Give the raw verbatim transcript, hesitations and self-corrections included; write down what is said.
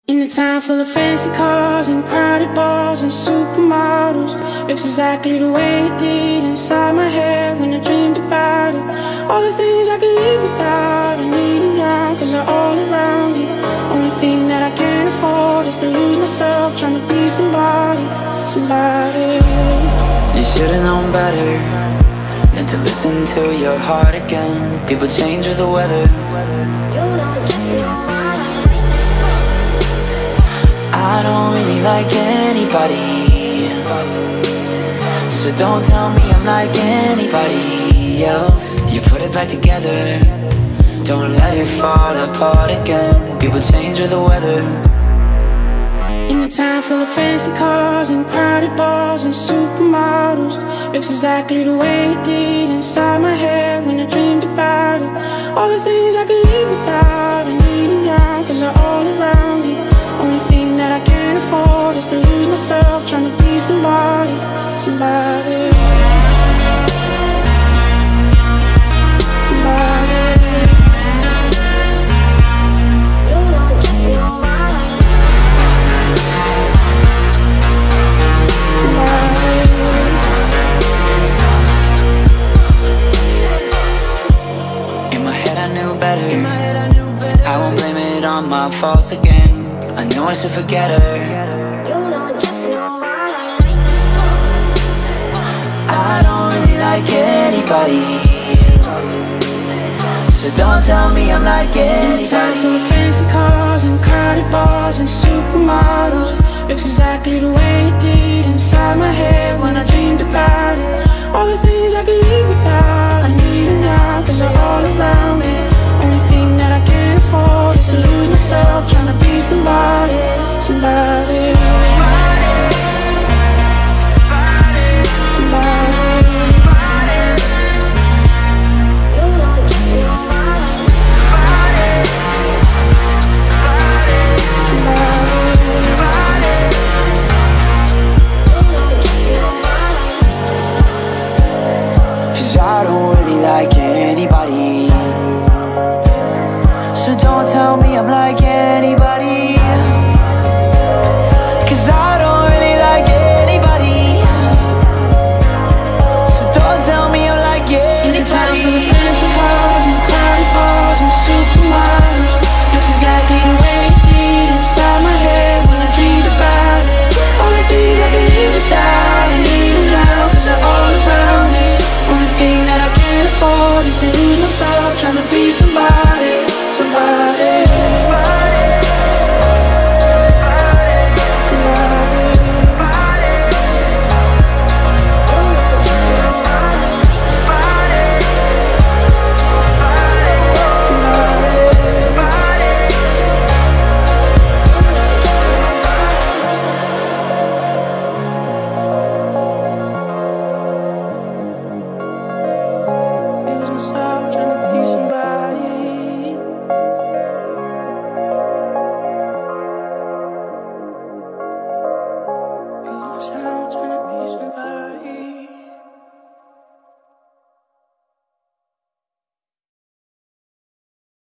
In a town full of fancy cars and crowded bars and supermodels, looks exactly the way it did inside my head when I dreamed about it. All the things I could live without, I need them now, cause they're all around me. Only thing that I can't afford is to lose myself trying to be somebody, somebody. You should've known better than to listen to your heart again. People change with the weather. I don't really like anybody, so don't tell me I'm like anybody else. You put it back together, don't let it fall apart again. People change with the weather. In a town full of fancy cars and crowded bars and supermodels, looks exactly the way it did inside my head when I dreamed about it. All the things I could live without, I need them now, cause they're all around me. Only thing that I can't afford is to lose myself trying to be somebody, somebody, somebody. In my head I knew better, I won't blame it on my faults again. I know I should forget her. I don't really like anybody, so don't tell me I'm like anybody. Time full of fancy cars and crowded bars and supermodels, looks exactly the way it did inside my head when I dreamed about it. All the things I could live without, I need them now, cause they're all around me.